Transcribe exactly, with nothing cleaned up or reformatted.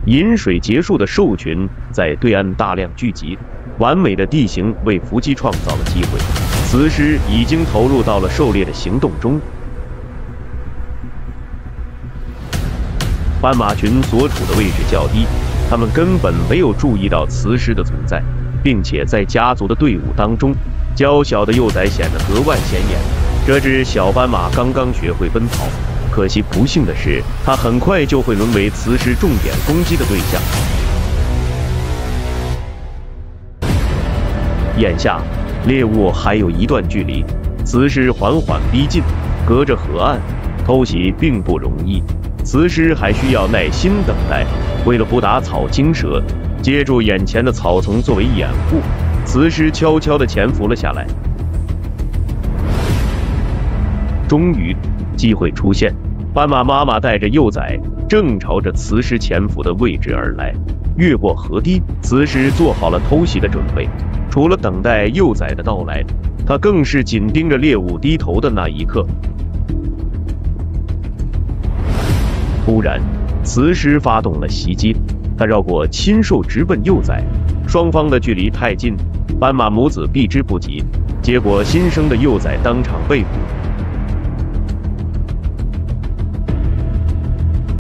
饮水结束的兽群在对岸大量聚集，完美的地形为伏击创造了机会。雌狮已经投入到了狩猎的行动中。斑马群所处的位置较低，他们根本没有注意到雌狮的存在，并且在家族的队伍当中，娇小的幼崽显得格外显眼。这只小斑马刚刚学会奔跑。 可惜不幸的是，它很快就会沦为雌狮重点攻击的对象。眼下，猎物还有一段距离，雌狮缓缓逼近，隔着河岸，偷袭并不容易。雌狮还需要耐心等待。为了不打草惊蛇，借助眼前的草丛作为掩护，雌狮悄悄地潜伏了下来。终于，机会出现。 斑马妈妈带着幼崽正朝着雌狮潜伏的位置而来，越过河堤，雌狮做好了偷袭的准备。除了等待幼崽的到来，它更是紧盯着猎物低头的那一刻。突然，雌狮发动了袭击，它绕过禽兽直奔幼崽，双方的距离太近，斑马母子避之不及，结果新生的幼崽当场被捕。